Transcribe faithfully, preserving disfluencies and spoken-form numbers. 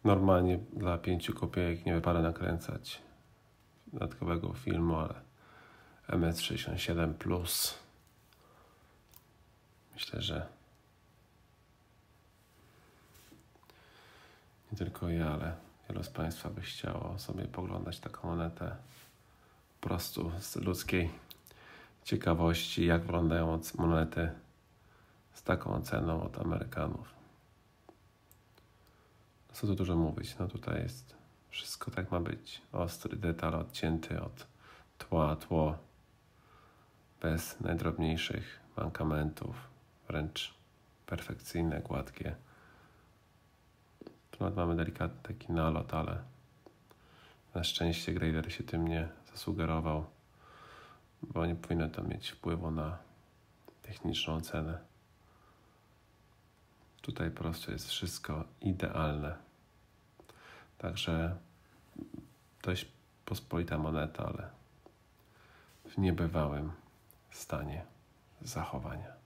Normalnie dla pięciu kopiejek nie wypada nakręcać dodatkowego filmu, ale M S sześćdziesiąt siedem plus myślę, że nie tylko ja, ale wielu z Państwa by chciało sobie poglądać taką monetę po prostu z ludzkiej ciekawości, jak wyglądają monety z taką ceną od Amerykanów. Co tu dużo mówić, no tutaj jest wszystko tak ma być. Ostry detal odcięty od tła, tło bez najdrobniejszych mankamentów, wręcz perfekcyjne, gładkie. Tu nawet mamy delikatny taki nalot, ale na szczęście grader się tym nie zasugerował, bo nie powinno to mieć wpływu na techniczną cenę. Tutaj po prostu jest wszystko idealne. Także dość pospolita moneta, ale w niebywałym stanie zachowania.